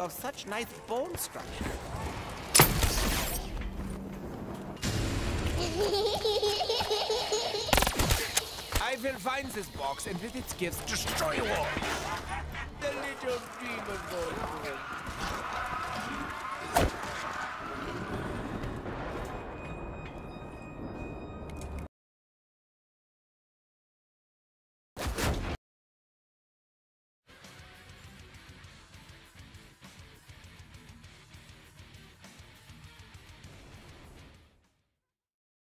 of such nice bone structure. I will find this box and with its gifts destroy you all. The little demon goes home.